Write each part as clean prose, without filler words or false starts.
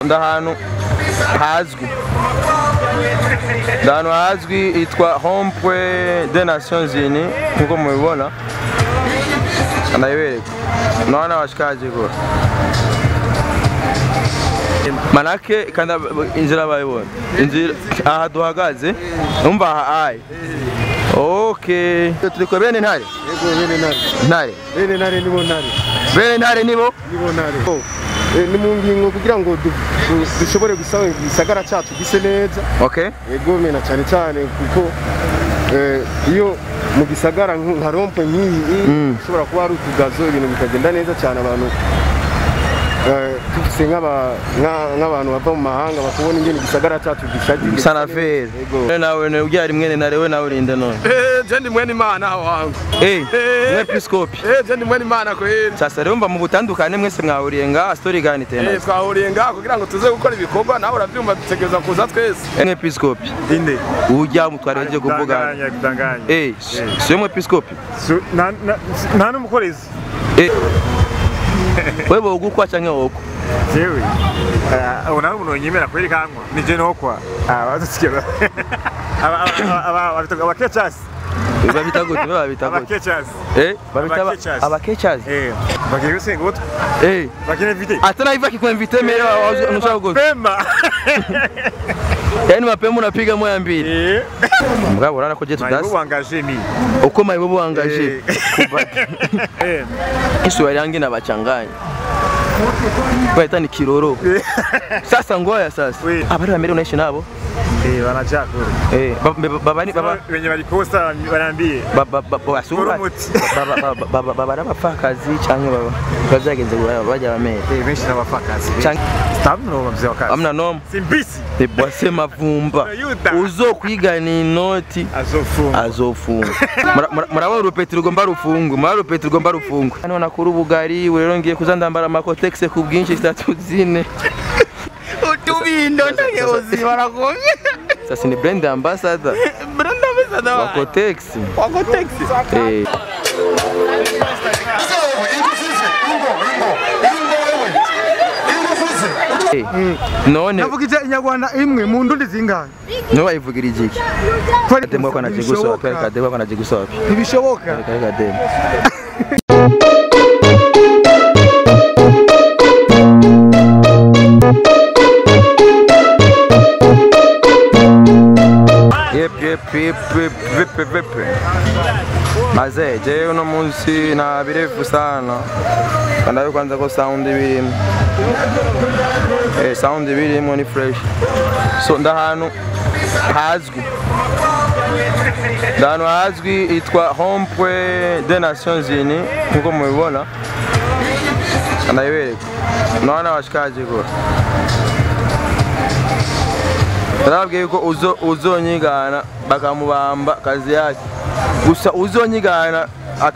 ndahantu hazwi itwa Rond-Point des Nations Unies nkuko mubibona anayibereka naona washikaje go manake kanda inzira bayibona inzira aha duhagaze umva aha ai okay turiko bene ntare yego bene ntare bene ntare nibo ntare ni mu ngingo kugira ngo dushobore gusaba igisagara cyacu gise neza. Okay, yego mena cyane kuko iyo mu gisagara nka Rond-Point nk'iyi ushobora kuba ari utugazo ibintu bikagenda neza cyane abantu tufise nk'abantu bava mu mahanga bakubona ingene igisagara cyacu gishaje sana fere. Nawe ubyari mwene ntare we nawe urinde none je ndi mwene Imana wangu Episcopi je ndi mwene Imana ko sasa rero mba mu butandukane mwese mwahuriye nga story gani tena twahuriye nga kugira ngo tuze gukora ibikorwa nawe urabyumva dutegereza kuza twese Episcopi inde ujya mutware waje kuvuga sio Episcopi nta n'umukorezi wewe ugukwa canke woko jewe ona umuntu nyemera kweri kankwa nije nokwa badusikira abakechas babita gute abakechas abakechas bagiye sengo bagiye invite atana iva kikwinvite mere unushaka gute pema yani mapema unapiga moya mbili mugabo urana ko je tudasi uwangaje mi uko mayibo wangaje isu yangi na bachanganya baita ni kiroro sasa ngoya sasa abari bamere unaishi nabo wanachako babani wenye walikosa barambie basura baba n'abapfakazi canke baba bazagenze bajya bamere benshi n'abapfakazi stamno mabze wakazi amna nom simbisi bwase mavumba uzokwigana inoti azofunga murabo rupeti rugomba rufungu hano nakuru bugari rero ngiye kuzandambara amakotexe ku bwinshi statuzine utubindo ndayozi barakomye sasa ni brand ambassador wa Cotex none navugije inyarwanda imwe mu ndundi zingana no bayivugira igiki kademo kwa najigusoba kademo kwa najigusoba ntibishoboka kademo Yep. Maze je uno munsi na birefu sana kandayo kwanza ko sound birimo sound birimo ni fresh so ndahanu hazwi itwa Rond-Point des Nations Unies nkuko mubibona anayibereka naona washikaje go Narabwiye yuko uzonyigana bakamubamba kazi yake gusa uzonyigana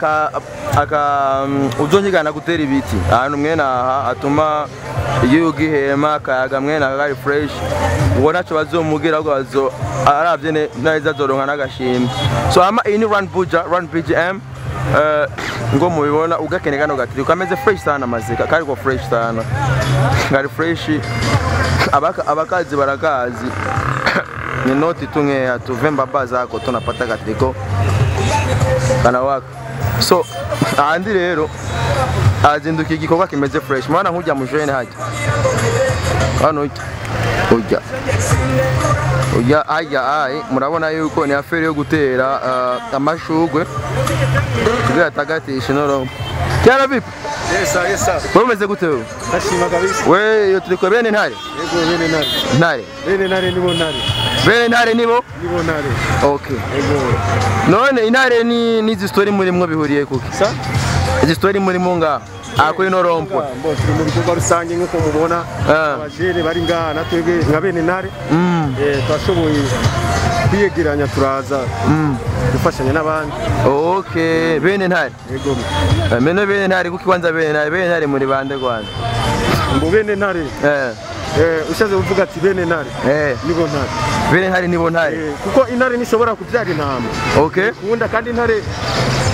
uzonyigana gutera ibiti ahantu mwene aha atuma igihema akayaga mwene akari fresh ubona cyo bazomugira ahubwo aravye neza zoronka n'agashimwe so ama ini run BGM ngo mubibona ugakeneka no gatiri kameze fresh sana mazika kari ko fresh sana kari fresh abakazi barakazi ni noti tunge tuvemba bazako tunapata katriko kana wako so andi rero azinduka igikorwa kimeze fresh mwana nkujya mu jeune haje hano ujya murabona yuko ni afere yo gutera amashugwe kugira tagatisha noro cyara bipi Yes. Bomeze gute wewe? Ndashima kabisa. We yo turiko bene ntare? Yego bene ntare. Ntare. Bene ntare nibo ntare. Bene ntare nibo? Nibo ntare. Okay. Yego. None intare ni izi story muri mwe bihuriye kuki? Sa? Izi story muri mu nga. Akuri no Rond-Point. Mbo turi mu bikorwa rusange nkuko mubona. Abajere bari nga natwege nka bene ntare. Twashoboye kwiyegeranya turaza. Dufashanya n'abandi. Okay, bene ntare. Yego. Mene bene ntare kuki kwanza bene ntare muri bande Rwanda. Mbo bene ntare. Ushaze uvuga ati bene ntare. Nibo ntare. Bene ntare nibo ntare. Kuko intare nishobora kubyara intama. Okay. Kunda kandi intare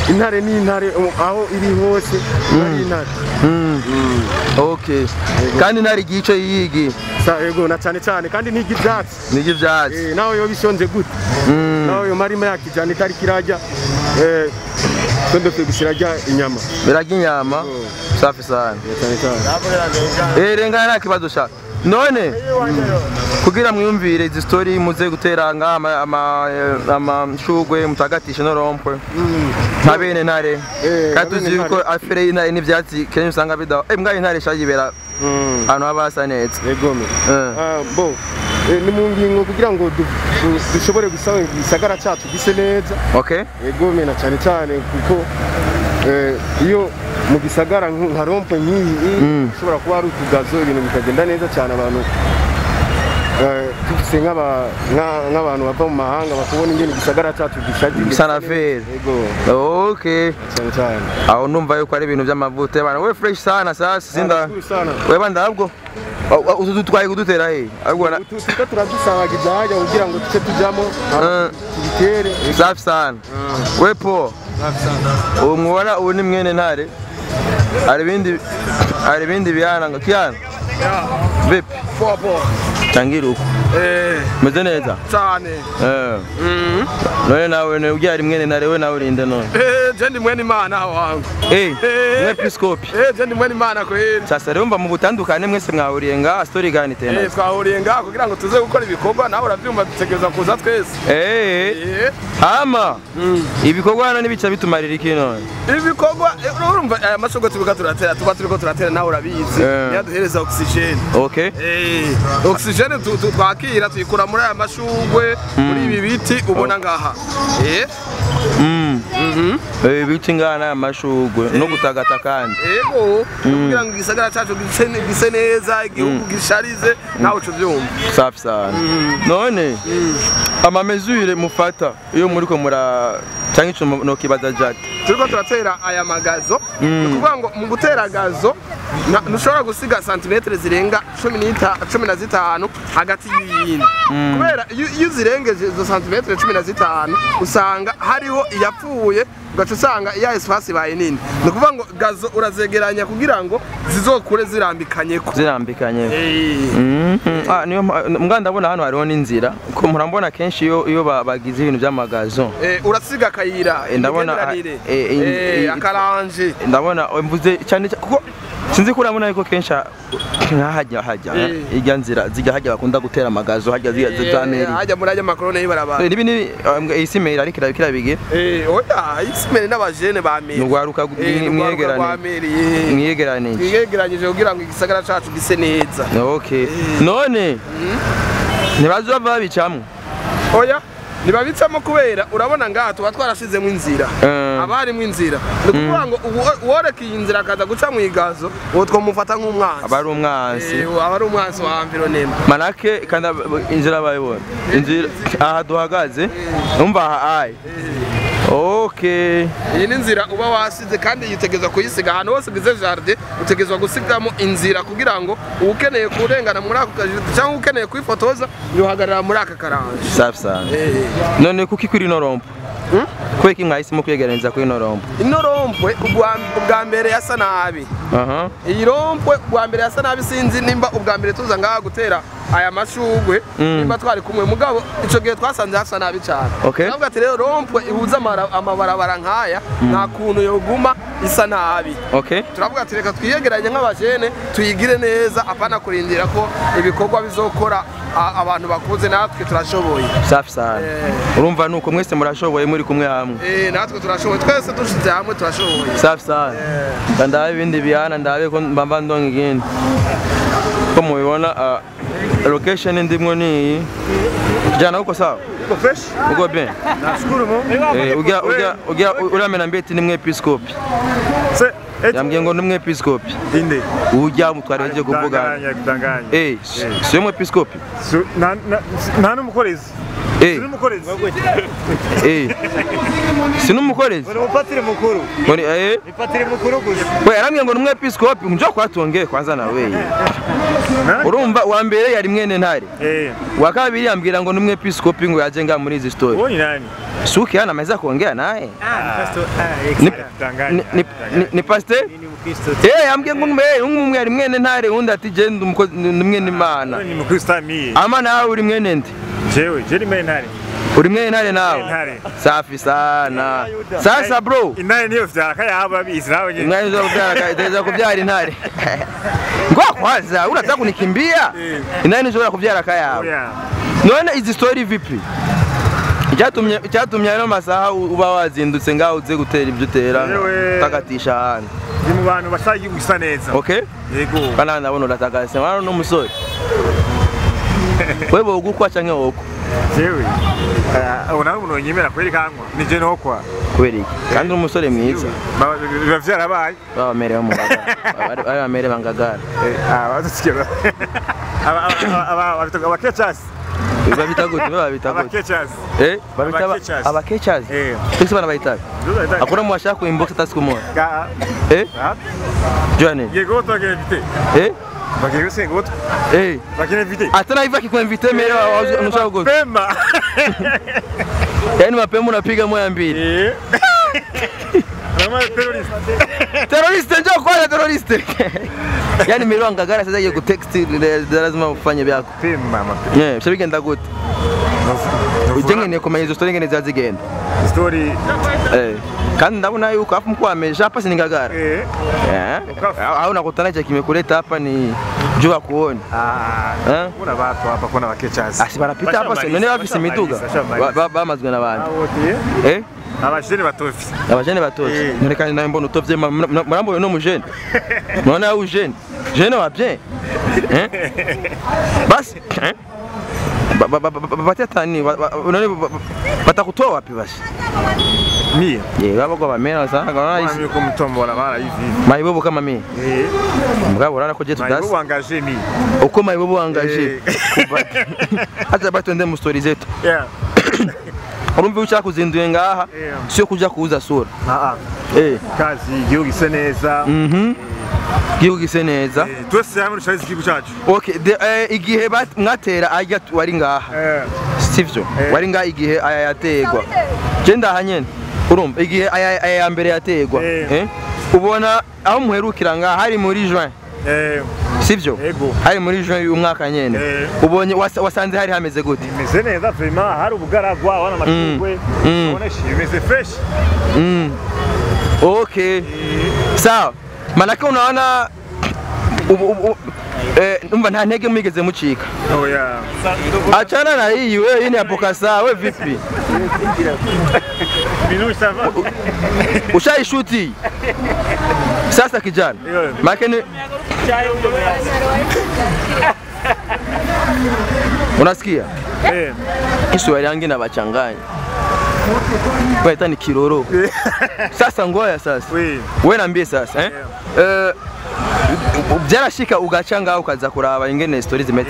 intare ni intare aho iri hose ari intare. Okay. Kandi intare igico yigi. Yego na cyane cyane kandi n'igivyatsi. N'igivyatsi. Nawe yo bishonje gute. Nawe yo marima yakijana itari kirajya Twende kugishirajya inyama. Birajya inyama. Safi sana. Cyane cyane. Renga nta kibazo sha. None kugira mwiyumvire izi story muze guteranga amashugwe mutagatisha no rompwe. Ntabene ntare. Katuzi yuko afere intare n'ivyatsi kenshi usanga bida. Mbwa intare shagibera. Hano abasa neza. Yegome. Bo ni mu ngingo kugira ngo dushobore gusaba gisagara cyacu gise neza. Okay. Yegome na cyane cyane kuko iyo mu gisagara nka rompe nk'iyi ushobora kuba ari utugazo ibintu bikagenda neza cyane abantu tufise nk'abantu bava mu mahanga bakubona ingene gisagara cyacu gishaje Sanaferi. Yego. Okay. Cyane cyane. Aho numva yuko ari ibintu by'amavuta y'abantu. We fresh sana sasa sinda. Weba ndabwo. Ututwaye kudutera he? Agora tuko turadusanga gijaja kugira ngo tuce tujamo tubitere. Safi sana. Wepo. Safi sana. Umubona ubu ni mwene ntare. Ari bindi biyana ngo kiyana. Vipi? Popo. Tangira uko. Meze neza. Cyane. None nawe ne ujya ari mwene ntare we nawe urinde none. Je ndi mwene Imana wangu. Mwepiskopi. Je ndi mwene Imana kweli. Sasa rero mba mu butandukane mwese mwahuriye nga story gani tena. Twahuriye nga kugira ngo tuze gukora ibikorwa nawe urabyumva dutegereza kuza twese. Hama. Ibikorwa hano nibica bitumarira iki none. Ibikorwa urumva aya mashogo tubiga turatera tuba turiko turatera nawe urabizi. Yaduhereza oxygen. Okay. Oxygen twakira tuyikura muri aya mashugwe muri ibi biti ubona ngaha. Biti ngana amashugwe no gutagata kandi. Yego. Kugira ngo igisagara cyacu gise neza igihugu gisharize nawe ucuvyumva. Safi sana. None amamezure mufata iyo muri ko mura cyangwa ico no kibaza jati. Turiko turatera aya magazo. Kuvuga ngo mu gutera gazo nushobora gusiga santimetre zirenga 15 hagati y'iyindi. Kubera iyo zirengeje zo santimetre 15 usanga hariho iyapfuye ugaca usanga iya espace baye nini. Ni kuvuga ngo gazo urazegeranya kugira ngo zizokure zirambikanyeko. Niyo mbwa ndabona hano hariho n'inzira ko murambona kenshi iyo bagize ibintu by'amagazo. Urasiga kayira. Ndabona akaranje. Ndabona mvuze cyane kuko sinzi ko urabona yuko kenshi hajya ijya nzira zijya hajya bakunda gutera amagazo hajya z'ameri hajya muri ajya makorone y'barabara nibi ni isimeri ariko kirabige oya isimeri n'abajene ba meri n'ugwaruka mwiyegeranije kugira ngo igisagara cacu gise neza. Okay. None ntibazova babicamwe oya nibabitsamo kubera urabona ngaha tuba twarashizemo inzira abarimo inzira nukuvuga ngo uworeka iyi nzira akaza guca mu igazo uwo twamufata nk'umwanzi abari umwanzi wa environnement manake kandi inzira bayibona inzira aha duhagaze numva aha ai. Okay. Iyi ni inzira uba wasize kandi yitegezwa kuyisiga ahantu hose bize jardin utegezwa gusigamo inzira kugira ngo ukeneye kurengana muri ako kajito cyangwa ukeneye kwifotoza yuhagarara muri aka karanje. Safi sana. None kuki kuri no rompo? Kweki mwahisemo kwegeraniza kuri no rompo? Ino rompwe ubwa mbere yasa nabi. Iyi rompwe ubwa mbere yasa nabi sinzi nimba ubwa mbere tuza ngaha gutera aya mashugwe nimba twari kumwe mugabo ico gihe twasanze hasa nabi cyane. Navuga ati rero rompwe ihuza amabarabara nkaya nta kuntu yoguma isa nabi. Turavuga ati reka twiyegeranye nk'abajene tuyigire neza apana kurindira ko ibikorwa bizokora abantu bakuze natwe turashoboye. Safi sana. Urumva nuko mwese murashoboye muri kumwe hamwe. Natwe turashoboye twese dushize hamwe turashoboye. Safi sana. Ndabe ibindi bihana ndabe ko mbamba ndonga igindi. Ko mubibona location ndimwo ni jana uko sawa? Uko fresh? Uko bien? Nashukuru mo. Ujya uramena mbeti ni mwepiskopi. Yambwiye ngo ni mwepiskopi. Inde. Ujya mutwareje kuvuga. Danganya. Sio mwepiskopi? Nta n'umukorezi. n'umukorezi sinumukorezi ni umupatiri mukuru ni patiri mukuru gusa we yaramye ngo n'umwepiskopi njo kwatongeye kwanza nawe urumva wa mbere yari mwene ntare wa kabiri yambwira ngo n'umwepiskopi ngo yaje nga muri izi story uwo ni nani suki yana ameza kuongea naye ni pastor yambwiye ngo umwe yari mwene ntare undi ati je ndumwene imana ni mukristo mi ama nawe uri mwene nde je ni mwene ntare uri mwene ntare nawe safi sana sasa bro intare niyo vyara kayaba bizi nawe nyine mwene zo kubyara kubyara intare ngo kwanza unataka kunikimbia intare nizo kubyara kayaba none izi story vipi icyatumye no masaha uba wazindutse ngaho uze gutera ibyo utera takatisha hano ni mu bantu bashaka gusa neza okay yego kana ndabona uratagase wana no musore wewe ugukwa canke woko jewe ona umuntu nyemera kweri kankwa nije nokwa kweri kandi umusore mwiza bavyarabaye babamerewe mu bagara babamere bangagara badusikira abakechasi babita gute abakechasi babita abakechasi twese bana bayita akora mu washaka ku inbox tasikumo Johnny yego twagerevite bagiruse ngoto bagirevite atana hivi akikwinvite mere unashaka gute pema yani mapema unapiga moya mbili terroriste njoo kwa terroriste yani mero ngagara sasa yego text lazima ufanye byako pema mapema bigenda gute ujenge ne komanya izo story ngene zazigenda story kandi ndabona yuko afu mkwamesha hapa siningagara au nakutana cha kimekuleta hapa ni jua kuona kuna watu hapa kuna wakechasi asi barapita hapa sio none bafise imiduga bamazwe n'abandi abajene batofi none kandi nawe mbona utovye murambo no mujene none au jene wa bien basi batatani batakutoa wapi basi mie baba kwa bamera sana kana hivi mimi kumtombola mara hivi maibobo kama mimi mugabo urana ko je tudasi maibobo angaje mimi uko maibobo angaje hata bato ndende mu stories zetu urumva ucha kuzinduye ngaha sio kuja kuuza sura kazi igihugu gise neza igihugu gise neza twese hamwe rushaje igihugu cyacu okay igihe mwatera ajya wari ngaha sivyo wari ngaha igihe ayategwa je ndahanyene urumva igihe aya mbere yategwa ubona aho muherukira ngaha hari muri juin sivyo hari muri juin umwaka nyene ubonye wasanze hari hameze gute imeze neza vraiment hari ubugaragwa wana mashugwe ubona imeze fresh okay sawa manake unaona umva nta ntege mwigeze mucika achana na hii wewe ni hapo kasa wewe vipi ushaishuti sasa kijana makeni unasikia Kiswahili yangu na bachanganya wewe ni kiroro sasa ngoya sasa wewe niambie sasa byarashika ugacanga ukaza kuraba ingene stories zimeze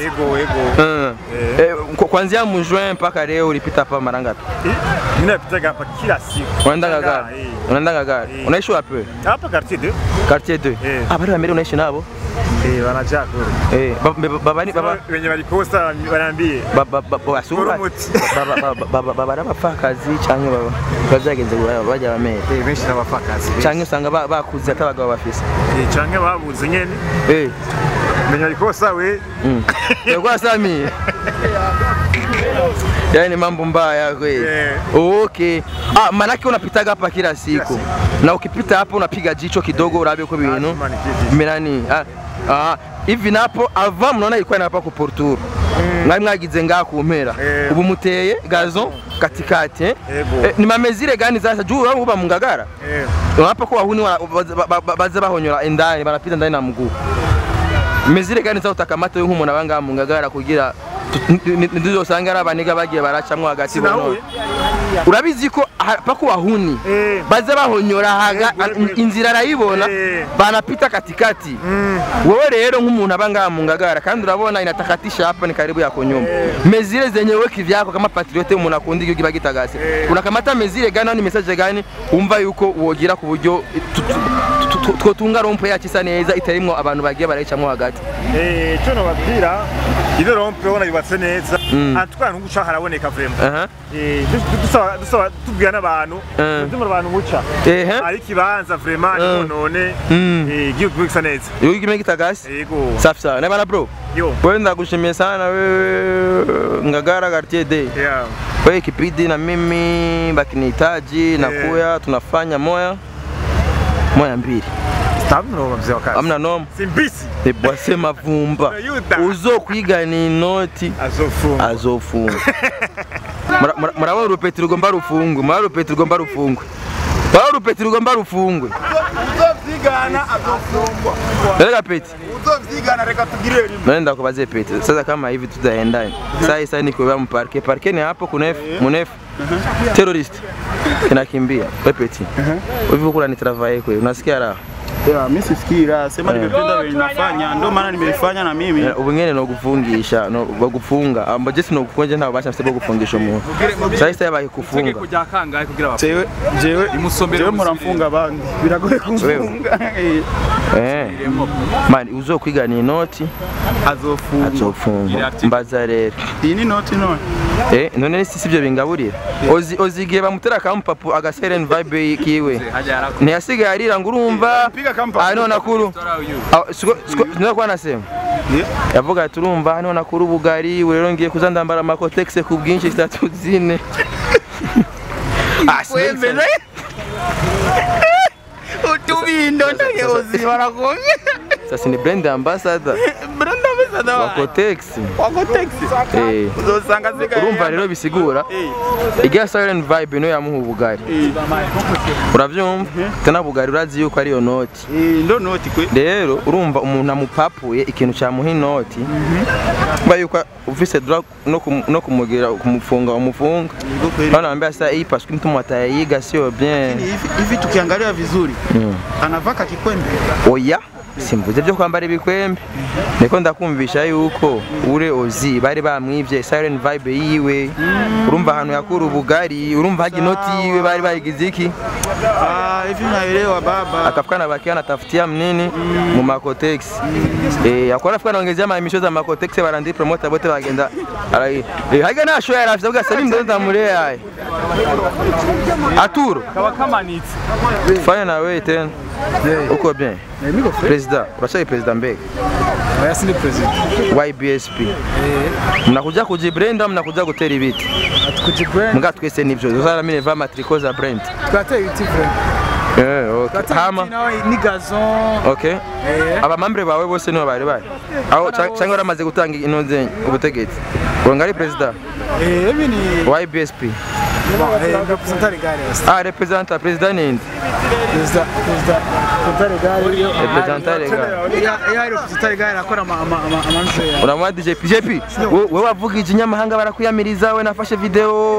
yego kuanzia mu juin mpaka leo ulipita hapa mara ngapi mimi napita hapa kila siku unaenda gari unaishi wapi wewe hapa quartier 2 bado wamere unaishi nabo wanachako baba wenye walikosa wanaambie baba sura baba bafakazi cyangwa baba bazagenze bajya bamere benshi n'abafakazi cyangwa usanga bakuze atabagabo bafise cyangwa babuze nyene menya walikosa we kwa Sami yani mambo mbaya kweli okay manake unapitaga hapa kila siku na ukipita hapa unapiga jicho kidogo urabe uko bintu mirani hivi napo ava mnaona ilikuwa hapa ku Porturu mwari mwagize ngaha ku mpera ubu muteye gazo katikati ni mamezire gani sasa juu uba mu Ngagara hapa ko wahuni baza bahonyora indani barapita ndani na mguu mezire gani za utakamata yo nk'umuntu abanga mu Ngagara kugira ntuzosanga ari abaniga bagiye baracamwo hagati bono urabizi ko pako wahuni baza bahonyora inzira arayibona banapita katikati wewe rero nk'umuntu abanga mu Ngagara kandi urabona inatakatisha hapa ni karibu yako nyuma mezile zenyewe kivyako kama patriote umuntu akundi igihugu bagitagase unakamata mezile gani ni message gani umva yuko wogira ku buryo twotunga rompe yakisa neza itarimwo abantu bagiye barayicamwo hagati cyo no babwira iyo rompe ubona yubatse neza atwara n'uguca haraboneka vraiment dusaba tubwira n'abantu ndimo abantu muca ari kibanza vraiment none igihugu gisa neza igihugu kimwe gitagase yego safi sana na bana bro wewe ndagushimiye sana wewe Ngagara Quartier Day wewe kipindi na mimi bakinihitaji na kuya tunafanya moya mbili amna noma simbisi bwase mavumba uzokwigana inoti azofunga murabona urupeti rugomba rufungwe uzovyigana azofungwa reka peti uzovyigana reka tugire rimwe nenda kubaze peti sasa kama hivi tutaenda sasa niko mu parke ni hapo munef terrorist kinakimbia peti hivi kuna ni travail kweli unasikia raha mimi sifikira sema nimependa vile ninafanya ndio maana nimelifanya na mimi ubungene no gufungisha no bagufunga amba just no kukonje nta basha msebo gufungisha umuntu sasa yabaye kufunga kujya kangaye kugira bapfa jewe muramfunga bandi biragoye kumfunga man uzokwigana inoti azofunga mbaza rero iyi ni noti none none sivyo bingaburira ozigiye bamutera kampapu agaseren vibe kiwe ntiyasigaye arira ngo urumva hano nakuru niko nasema yavuga ati urumva hano nakuru bugari rero ngiye kuzandambara amakotexe ku bwinshi 3 utubindo ntayozi barakonye sasa ni brand ambassador Wakotex uzosanga zika urumva rero bisigura igihe silent vibe no yamuha ubugari uravyumva tena bugari urazi yuko ari yo noti ndo noti kwe rero urumva umuntu amupapuye ikintu cyamuha inoti mba yuko ufise drug no kumugira kumufunga umufunga bana ambia sasa hii parce que mtu mtayiga sio bien hivi tukiangalia vizuri anavaka kikwembe oya simvuze byo kwambara ibikwembe niko ndakumvisha yuko ure ozi bari bamwivye silent vibe yiwe urumva hano yakuru bugari urumva haji noti yiwe bari bayigize iki hivi naelewa baba akafukana bakiana tafutia mnini mu makotex yakora afukana ongezea mamisho za makotex barandi promoter bote bagenda haga na show yarafite uga Salim ndo ndamulea aturo kamanitse fanya na wewe tena uko bien president urashaka president mbega oya sindi president YBSP mnakuja kujibrenda mnakuja gutera ibiti kujibrenda mga twese nivyo uzara mine va matriko za brand twateye ibiti brand okay hama ni gazon okay aba mambre bawe bose nibo bari aho cyangwa ramaze gutanga inoze ubutegetsi urangari president mini YBSP representa president ninde uramwa DJP wewe wavuga ikinyamahanga barakuyamiriza we nafashe video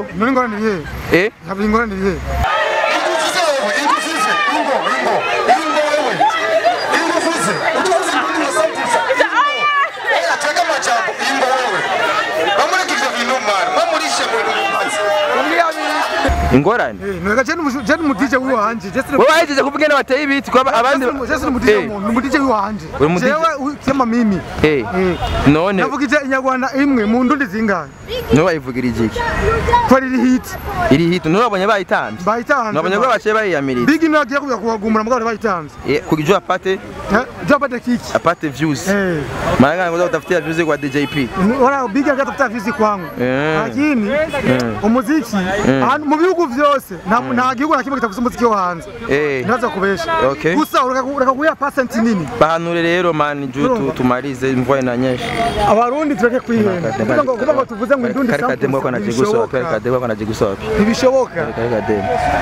ingorane je n'umudije w'uwanje wewe wahejeje kuvuga n'abateye ibiti kwa abandi n'umudije w'uwanje jewe cyama mimi none navugije inyarwanda imwe mu ndundi zingana no bayivugira igiki ko iri hit no babonye bayitanze nabonye ko baciye bayiyamiriza big no agiye kugumbura mugabo bayitanze kujya apate kiki apate views maana ngo utafutia views kwa DJP wala big akatafuta views kwangu lakini umuziki mu bihugu vyose nta gihugu nakimwe kitavuza umuziki wo hanze ndaza kubesha gusa ureka kuya percent nini bahanure rero man juu tumalize mvua inanyesha abarundi tureke kwihenda kuvuga ngo tuvuze ngo indundi sample karika demo kwa najigusa ntibishoboka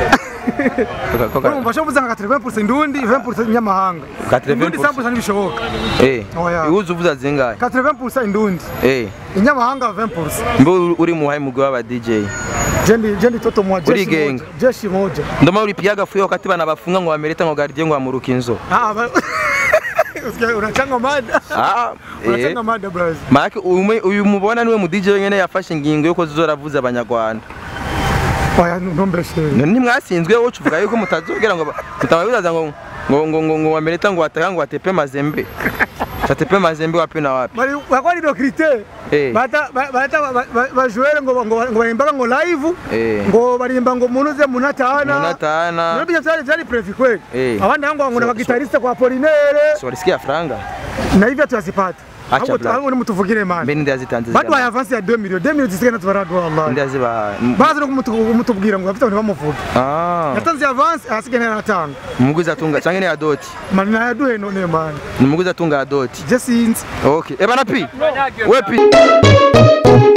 Urumva cyo vuza nka 80% indundi 20% nyamahanga. Indundi 100% nibishoboka. Iwuze uvuza zingahe? 80% indundi. Inyamahanga 20%. Mbo uri muhaye mugwa ba DJ. Jendi toto mwa jeshi moja. Ndoma uri piaga fuyo wakati bana bafunga ngo bamereta ngo gardien ngo amuruka inzo. Unachanga mada. Unachanga mada bros. Maana uyu mubona niwe mu DJ nyene yafashe ingingo yo ko zoravuza abanyarwanda. Oya ndombeshe. Ni mwasinzwe wo cuvuga yuko mutazogera ngo mutababizaza ngo wamereta ngo wataka ngo watepe mazembe. Chatepe mazembe wapi na wapi? Bali wakwa ndio critère. Bata bajuere ngo barimbaga ngo live. Ngo barimba ngo munuze munatana. Munatana. Nabyo cyari prefi kweli. Abandi ngo ngona bagitariste kwa Apollinaire. So risikia franga. Na hivyo tuyazipata. Hapo ni mtuvugire man. Mimi ndiye azitanze. Bado ya avance ya 2 million. 2 million zisigana tubarado wallahi. Ndiye aziba. Bazo no kumutubwira ngo bafite bamuvuga. Yatanze avance asigana na 5. Muguzi atunga canke ne adoti. Mana yaduhe none man. Ni muguzi atunga adoti. Just since. Okay. Ebana pi. Wepi.